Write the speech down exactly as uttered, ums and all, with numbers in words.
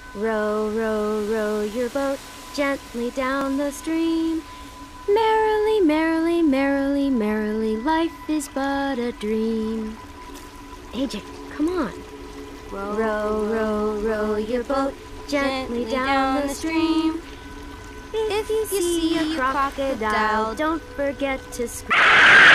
Row, row, row your boat gently down the stream. Merrily, merrily, merrily, merrily, life is but a dream. A J, come on. Row, Row, row, row your boat gently down the stream. If you see a crocodile, don't forget to scream.